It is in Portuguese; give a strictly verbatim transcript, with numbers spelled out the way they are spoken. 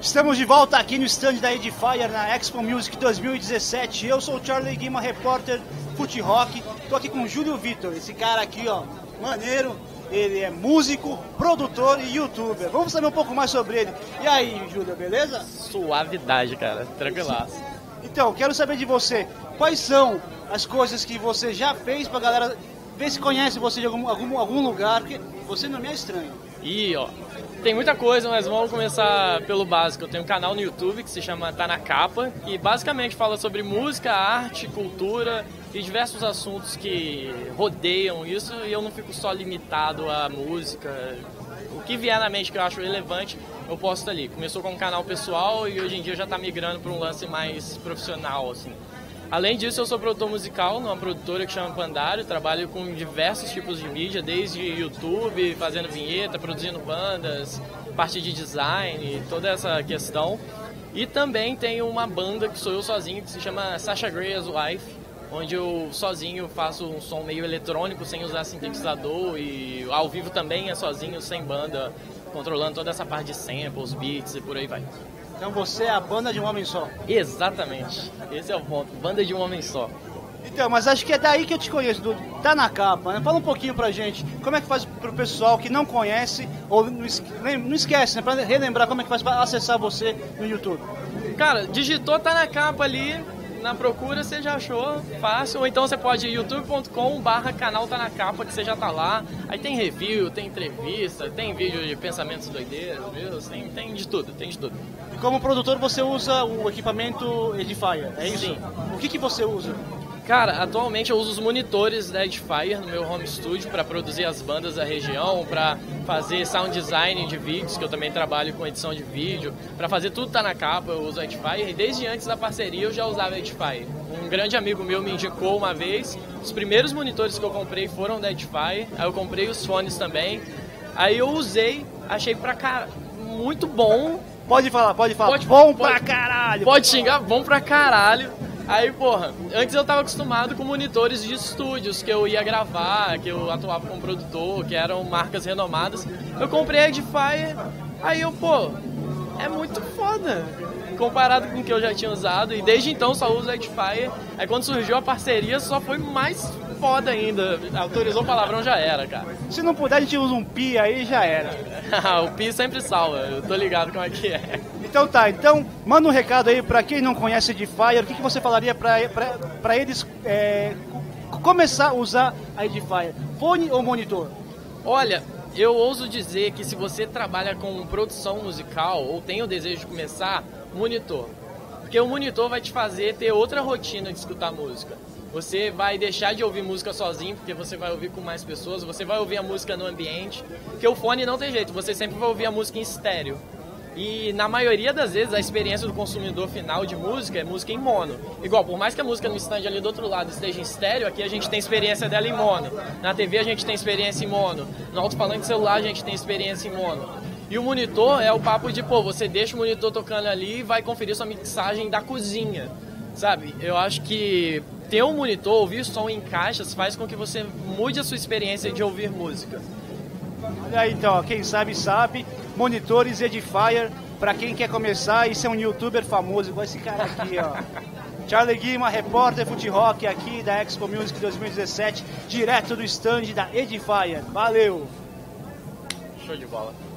Estamos de volta aqui no stand da Edifier na Expo Music dois mil e dezessete. Eu sou o Charlie Guima, repórter Fute Rock. Tô aqui com o Júlio Vitor, esse cara aqui, ó, maneiro. Ele é músico, produtor e youtuber. Vamos saber um pouco mais sobre ele. E aí, Júlio, beleza? Suavidade, cara. Tranquilaço. Então, quero saber de você. Quais são as coisas que você já fez pra galera ver se conhece você de algum, algum, algum lugar? Porque você não me é estranho. E, ó, tem muita coisa, mas vamos começar pelo básico. Eu tenho um canal no YouTube que se chama Tá Na Capa, que basicamente fala sobre música, arte, cultura e diversos assuntos que rodeiam isso, e eu não fico só limitado à música. O que vier na mente que eu acho relevante, eu posto ali. Começou com um canal pessoal e hoje em dia já tá migrando para um lance mais profissional, assim. Além disso, eu sou produtor musical numa produtora que chama Pandario, trabalho com diversos tipos de mídia, desde YouTube, fazendo vinheta, produzindo bandas, parte de design, toda essa questão. E também tenho uma banda que sou eu sozinho, que se chama Sasha Grey as Wife, onde eu sozinho faço um som meio eletrônico, sem usar sintetizador, e ao vivo também é sozinho, sem banda, controlando toda essa parte de samples, beats e por aí vai. Então você é a banda de um homem só. Exatamente, esse é o ponto, banda de um homem só. Então, mas acho que é daí que eu te conheço, do Tá Na Capa, né? Fala um pouquinho pra gente, como é que faz pro pessoal que não conhece, ou não esquece, né? Pra relembrar como é que faz pra acessar você no YouTube. Cara, digitou Tá Na Capa ali, na procura você já achou fácil, ou então você pode ir youtube ponto com barra canal Tá Na Capa, que você já tá lá. Aí tem review, tem entrevista, tem vídeo de pensamentos doideiros, viu? Tem, tem de tudo, tem de tudo. E como produtor você usa o equipamento Edifier, é isso? Sim. O que que você usa? Cara, atualmente eu uso os monitores da Edifier no meu home studio para produzir as bandas da região, para fazer sound design de vídeos, que eu também trabalho com edição de vídeo, para fazer tudo Tá Na Capa eu uso a Edifier, e desde antes da parceria eu já usava a Edifier. Um grande amigo meu me indicou uma vez, os primeiros monitores que eu comprei foram da Edifier, aí eu comprei os fones também, aí eu usei, achei pra cara muito bom. Pode falar, pode falar, pode, bom pode, pra caralho! Pode xingar, bom pra caralho. Aí, porra, antes eu tava acostumado com monitores de estúdios que eu ia gravar, que eu atuava como produtor, que eram marcas renomadas. Eu comprei a Edifier, aí eu, pô, é muito foda comparado com o que eu já tinha usado, e desde então só uso a Edifier. Aí quando surgiu a parceria só foi mais foda ainda, autorizou o palavrão, já era, cara. Se não puder a gente usa um pi aí, já era. O pi sempre salva, eu tô ligado como é que é. Então tá, então manda um recado aí pra quem não conhece Edifier, o que, que você falaria pra, pra, pra eles é, começar a usar a Edifier, fone ou monitor? Olha, eu ouso dizer que se você trabalha com produção musical ou tem o desejo de começar, monitor. Porque o monitor vai te fazer ter outra rotina de escutar música. Você vai deixar de ouvir música sozinho, porque você vai ouvir com mais pessoas, você vai ouvir a música no ambiente, porque o fone não tem jeito, você sempre vai ouvir a música em estéreo. E na maioria das vezes a experiência do consumidor final de música é música em mono. Igual, por mais que a música no stand ali do outro lado esteja em estéreo, aqui a gente tem experiência dela em mono. Na T V a gente tem experiência em mono. No alto-falante celular a gente tem experiência em mono. E o monitor é o papo de, pô, você deixa o monitor tocando ali e vai conferir sua mixagem da cozinha, sabe? Eu acho que ter um monitor, ouvir som em caixas, faz com que você mude a sua experiência de ouvir música. Olha aí então, ó, quem sabe sabe, monitores Edifier, pra quem quer começar e ser um youtuber famoso, igual esse cara aqui, ó. Charlie Guima, repórter Fute Rock aqui da Expo Music dois mil e dezessete, direto do stand da Edifier. Valeu! Show de bola.